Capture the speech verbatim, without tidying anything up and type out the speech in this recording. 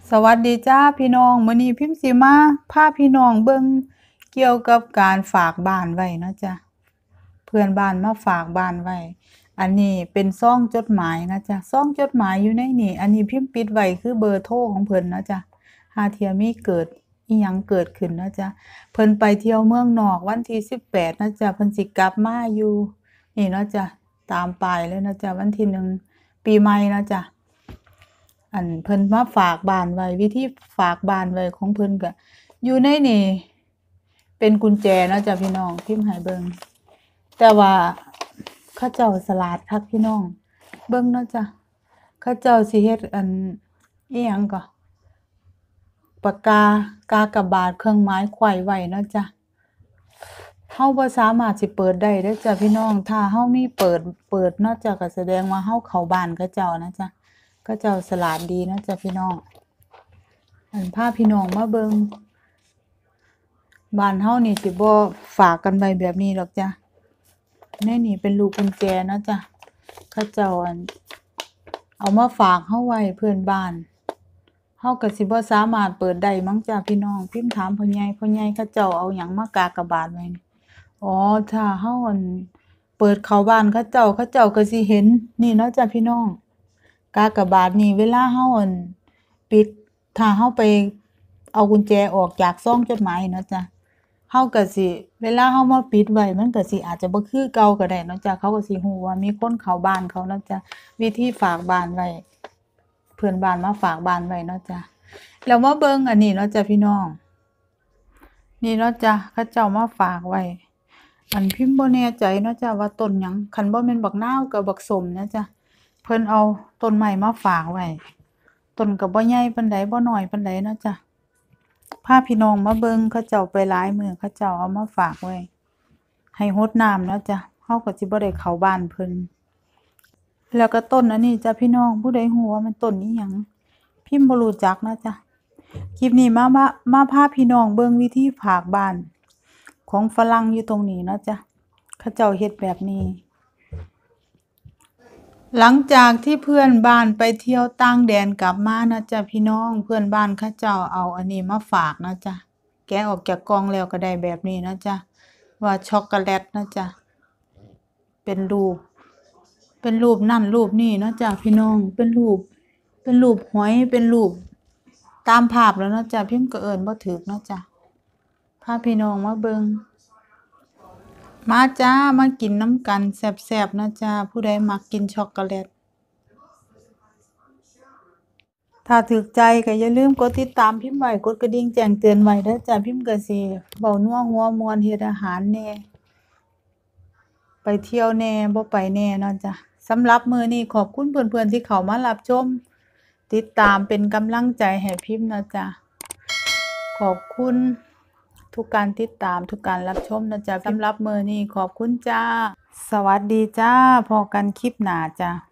สวัสดีจ้าพี่น้องมื้อนี้พิมพ์สิมาพาพี่น้องเบิ่งเกี่ยวกับการฝากบ้านไว้เนาะจ้ะเพื่อนบ้านมาฝากบ้านไว้อันนี้เป็นซองจดหมายนะจ้ะซองจดหมายอยู่ในนี่อันนี้พิมพ์ปิดไว้คือเบอร์โทรของเพิ่นเนาะจ้ะหาเที่ยมีเกิดอิหยังเกิดขึ้นเนาะจ้ะเพิ่นไปเที่ยวเมืองนอกวันที่สิบแปดนะจ้ะเพิ่นสิกลับมาอยู่นี่เนาะจ้ะตามป้ายเลยนะจ้ะวันที่หนึ่งปีใหม่นะจ้ะอันเพิ่นมาฝากบ้านไว้วิธีฝากบ้านไว้ของเพิ่นก็อยู่ในนี่เป็นกุญแจเนาะจ้ะพี่น้องพิมพ์ให้เบิ่งแต่ว่าเขาเจ้าฉลาดคักพี่น้องเบิ่งเนาะจ้ะเขาเจ้าสิเฮ็ดอันอิหยังก็ปากกากากบาทเครื่องหมายไขว้ไว้เนาะจ้ะเฮาบ่สามารถสิเปิดได้เด้อจ้ะพี่น้องถ้าเฮามีเปิดเปิดเนาะจ้ะก็แสดงว่าเฮาเข้าบ้านเขาเจ้านะจ้ะเขาเจ้าฉลาดดีนะจ้ะพี่น้องอันพาพี่น้องมาเบิ่งบ้านเฮานี่สิบ่ฝากกันไว้แบบนี้ดอกจ้ะในนี่เป็นลูกกุญแจเนาะจ้ะเขาเจ้าอันเอามาฝากเฮาไว้เพื่อนบ้านเฮาก็สิบ่สามารถเปิดได้มั้งจ้ะพี่น้องพิมพ์ถามพ่อใหญ่พ่อใหญ่เขาเจ้าเอาหยังมากากบาทไว้นี่อ๋อถ้าเฮาอันเปิดเข้าบ้านเขาเจ้าเขาเจ้าก็สิเห็นนี่เนาะจ้ะพี่น้องกากบาทนี่เวลาเฮาอันปิดถ้าเฮาไปเอากุญแจออกจากซองจดหมายเนาะจ้ะเฮาก็สิเวลาเฮามาปิดไว้มันก็สิอาจจะบ่คือเก่าก็ได้เนาะจ้ะเขาก็สิฮู้ว่ามีคนเข้าบ้านเขาเนาะจ้ะวิธีฝากบ้านไว้เพื่อนบ้านมาฝากบ้านไว้เนาะจ้ะแล้วมาเบิ่งอันนี้เนาะจ้ะพี่น้องนี่เนาะจ้ะเขาเจ้ามาฝากไว้อันพิมพ์บ่แน่ใจเนาะจ้ะว่าต้นหยังคันบ่แม่นบักนาวก็บักส้มนะจ้ะเพิ่นเอาต้นไม้มาฝากไว้ต้นก็บ่ใหญ่ปานใดบ่น้อยปานใดเนาะจ้ะพาพี่น้องมาเบิ่งเขาเจ้าไปหลายมื้อเขาเจ้าเอามาฝากไว้ให้รดน้ำเนาะจ้ะเฮาก็สิบ่ได้เข้าบ้านเพิ่นแล้วก็ต้นอันนี้จ้ะพี่น้องผู้ใดฮู้ว่ามันต้นอิหยังพิมพ์บ่รู้จักนะจ้ะคลิปนี้มามามาพาพี่น้องเบิ่งวิธีฝากบ้านของฝรั่งอยู่ตรงนี้เนาะจ้ะเขาเจ้าเฮ็ดแบบนี้หลังจากที่เพื่อนบ้านไปเที่ยวต่างแดนกลับมานะจ้ะพี่น้องเพื่อนบ้านเขาเจ้าเอาอันนี้มาฝากนะจ้ะแกะออกจากกล่องแล้วก็ได้แบบนี้นะจ้ะว่าช็อกโกแลตนะจ้ะเป็นรูปเป็นรูปนั่นรูปนี่นะจ้ะพี่น้องเป็นรูปเป็นรูปหอยเป็นรูปตามภาพแล้วนะจ้ะพิมพ์ก็เอิ้นบ่ถูกเนาะจ้ะพาพี่น้องมาเบิ่งมาจ้ามากินน้ำกันแซ่บๆนะจ้าผู้ใดมักกินช็อกโกแลตถ้าถูกใจก็อย่าลืมกดติดตามพิมพ์ไว้กดกระดิ่งแจ้งเตือนไว้เด้อจ้าพิมพ์ก็สิเว้านัวหัวม่วนเฮ็ดอาหารแหน่ไปเที่ยวแหน่บ่ไปแหน่เนาะจ้ะสำหรับมื้อนี้ขอบคุณเพื่อนๆที่เข้ามารับชมติดตามเป็นกำลังใจให้พิมพ์นะจ้ะขอบคุณทุกการติดตามทุกการรับชมนะจ๊ะสำหรับมื้อนี้ขอบคุณจ้าสวัสดีจ้าพบกันคลิปหน้าจ้า